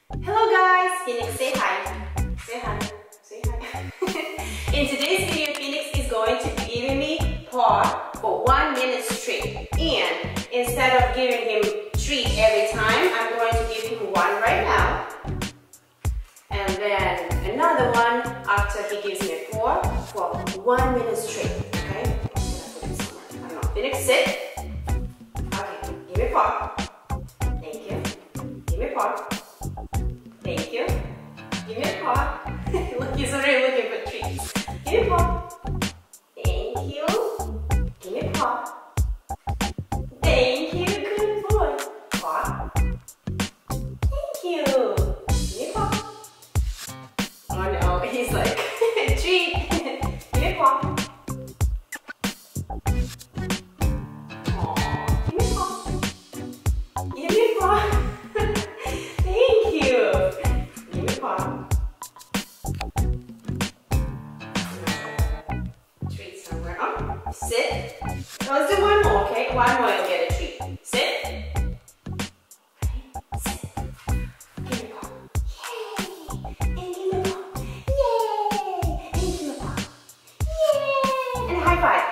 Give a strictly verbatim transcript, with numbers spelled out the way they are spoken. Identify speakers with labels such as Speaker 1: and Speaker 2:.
Speaker 1: Hello guys, Feenix, say hi. Say hi. Say hi. In today's video, Feenix is going to be giving me paw for one minute straight. And instead of giving him treat every time, I'm going to give him one right now. And then another one after he gives me a paw for one minute straight. Okay? I don't know. Feenix, sit. Okay, give me a paw. Thank you. Give me a paw. Thank you. Give me a paw. Look, he's already looking for treats. Give me a paw. Thank you. Give me a paw. Thank you. Good boy. Paw. Thank you. Give me a paw. Oh no, he's like, treat. Give me a paw. Aw, give me a paw. Give me a paw. Treat somewhere. Oh, sit. Let's do one more, okay? One more, you'll get a treat. Sit. Okay, sit. Give me a paw. Yay! And give me a paw. Yay! And give me a paw. Yay! And a high five.